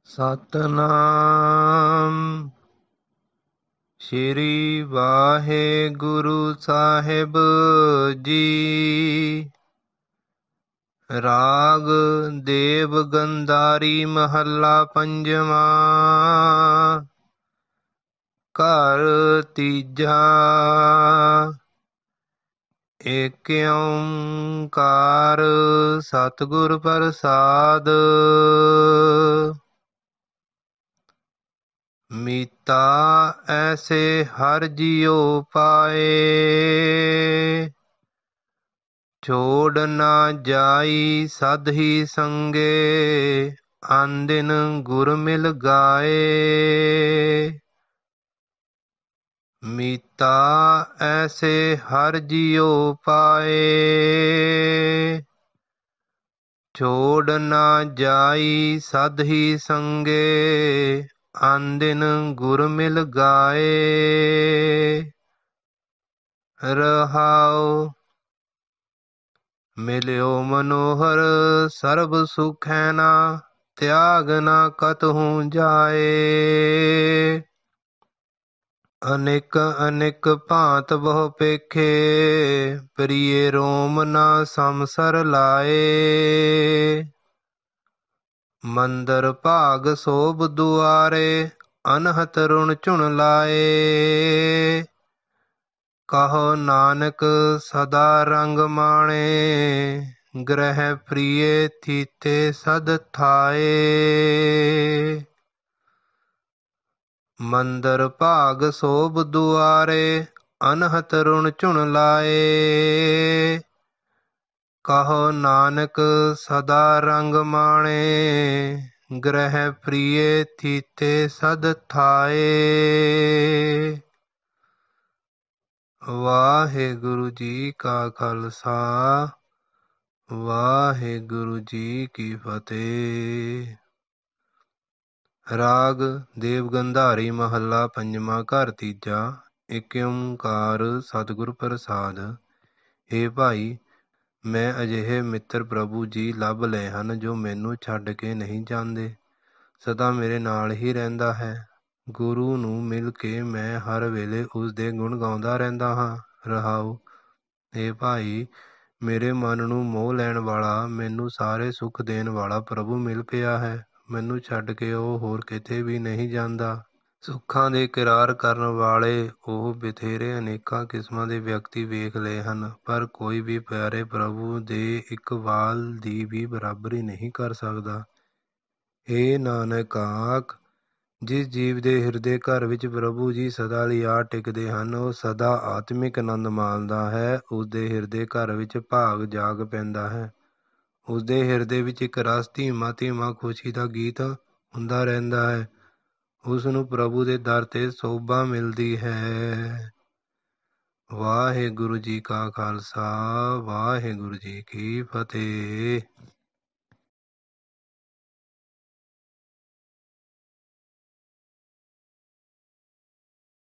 ਸਤਨਾਮ ਸ਼੍ਰੀ ਵਾਹਿਗੁਰੂ ਸਾਹਿਬ ਜੀ। ਰਾਗ ਦੇਵ ਗੰਧਾਰੀ ਮਹੱਲਾ ਪੰਜਵਾਂ। ਘਰ ਤੀਜਾ। ਏਕ ਓੰਕਾਰ ਸਤਿਗੁਰ ਪ੍ਰਸਾਦ। ਮੀਤਾ ਐਸੇ ਹਰਿ ਜੀਉ ਪਾਏ, ਛੋੜ ਨਾ ਜਾਈ ਸਦ ਹੀ ਸੰਗੇ। ਆਨ ਦਿਨ ਗੁਰ ਮਿਲ ਗਾਏ। ਮੀਤਾ ਐਸੇ ਹਰਿ ਜੀਉ ਪਾਏ, ਛੋੜ ਨਾ ਜਾਈ ਸਦ ਹੀ ਸੰਗੇ। ਆਨ ਦਿਨ ਗੁਰ ਮਿਲ ਗਾਏ। ਰਹਾਉ ਮਿਲਿਓ ਮਨੋਹਰ ਸਰਬ ਸੁਖੈ ਨਾ, ਤਿਆਗ ਨਾ ਕਤਹੁ ਜਾਏ। ਅਨੇਕ ਅਨੇਕ ਭਾਂਤ ਬਹੁ ਪੇਖੇ, ਪ੍ਰਿਯ ਰੋਮ ਨਾ ਸਮਸਰ ਲਾਏ। ਮੰਦਰ ਭਾਗ ਸੋਭ ਦੁਆਰੇ, ਅਨਹਤ ਰੁਣ ਝੁਣ ਲਾਏ। ਕਹੋ ਨਾਨਕ ਸਦਾ ਰੰਗ ਮਾਣੇ, ਗ੍ਰਹਿ ਪ੍ਰਿਯ ਥੀਤੇ ਸਦ ਥਾਏ। ਮੰਦਰ ਭਾਗ ਸੋਭ ਦੁਆਰੇ, ਅਨਹਤ ਰੁਣ ਝੁਣ ਲਾਏ। ਕਹੋ ਨਾਨਕ ਸਦਾ ਰੰਗ ਮਾਣੇ, ਗ੍ਰਹਿ ਪ੍ਰਿਯ ਥੀਤੇ ਸਦ ਥਾਏ। ਵਾਹਿਗੁਰੂ ਜੀ ਕਾ ਖਾਲਸਾ, ਵਾਹਿਗੁਰੂ ਜੀ ਕੀ ਫਤਿਹ। ਰਾਗ ਦੇਵ ਗੰਧਾਰੀ ਮਹੱਲਾ ਪੰਜਵਾਂ। ਘਰ ਤੀਜਾ। ਏਕ ਓੰਕਾਰ ਸਤਿਗੁਰ ਪ੍ਰਸਾਦ। ਹੇ ਭਾਈ, ਮੈਂ ਅਜਿਹੇ ਮਿੱਤਰ ਪ੍ਰਭੂ ਜੀ ਲੱਭ ਲਏ ਹਨ, ਜੋ ਮੈਨੂੰ ਛੱਡ ਕੇ ਨਹੀਂ ਜਾਂਦੇ, ਸਦਾ ਮੇਰੇ ਨਾਲ ਹੀ ਰਹਿੰਦਾ ਹੈ। ਗੁਰੂ ਨੂੰ ਮਿਲ ਕੇ ਮੈਂ ਹਰ ਵੇਲੇ ਉਸ ਦੇ ਗੁਣ ਗਾਉਂਦਾ ਰਹਿੰਦਾ ਹਾਂ। ਰਹਾਉ। ਹੇ ਭਾਈ, ਮੇਰੇ ਮਨ ਨੂੰ ਮੋਹ ਲੈਣ ਵਾਲਾ, ਮੈਨੂੰ ਸਾਰੇ ਸੁੱਖ ਦੇਣ ਵਾਲਾ ਪ੍ਰਭੂ ਮਿਲ ਪਿਆ ਹੈ। ਮੈਨੂੰ ਛੱਡ ਕੇ ਉਹ ਹੋਰ ਕਿਤੇ ਵੀ ਨਹੀਂ ਜਾਂਦਾ। ਸੁੱਖਾਂ ਦੇ ਕਿਰਾਰ ਕਰਨ ਵਾਲੇ ਉਹ ਬਥੇਰੇ ਅਨੇਕਾਂ ਕਿਸਮਾਂ ਦੇ ਵਿਅਕਤੀ ਵੇਖ ਲਏ ਹਨ, ਪਰ ਕੋਈ ਵੀ ਪਿਆਰੇ ਪ੍ਰਭੂ ਦੇ ਇੱਕ ਵਾਲ ਦੀ ਵੀ ਬਰਾਬਰੀ ਨਹੀਂ ਕਰ ਸਕਦਾ। ਹੇ ਨਾਨਕ ਆਖ, ਜਿਸ ਜੀਵ ਦੇ ਹਿਰਦੇ ਘਰ ਵਿੱਚ ਪ੍ਰਭੂ ਜੀ ਸਦਾ ਲਈ ਆ ਟਿਕਦੇ ਹਨ, ਉਹ ਸਦਾ ਆਤਮਿਕ ਆਨੰਦ ਮਾਣਦਾ ਹੈ। ਉਸਦੇ ਹਿਰਦੇ ਘਰ ਵਿੱਚ ਭਾਗ ਜਾਗ ਪੈਂਦਾ ਹੈ। ਉਸਦੇ ਹਿਰਦੇ ਵਿੱਚ ਇੱਕ ਰਸ ਧੀਮਾ ਧੀਮਾ ਖੁਸ਼ੀ ਦਾ ਗੀਤ ਹੁੰਦਾ ਰਹਿੰਦਾ ਹੈ। ਉਸ ਨੂੰ ਪ੍ਰਭੂ ਦੇ ਦਰ ਤੇ ਸੋਭਾ ਮਿਲਦੀ ਹੈ। ਵਾਹਿਗੁਰੂ ਜੀ ਕਾ ਖਾਲਸਾ, ਵਾਹਿਗੁਰੂ ਜੀ ਕੀ ਫਤਿਹ।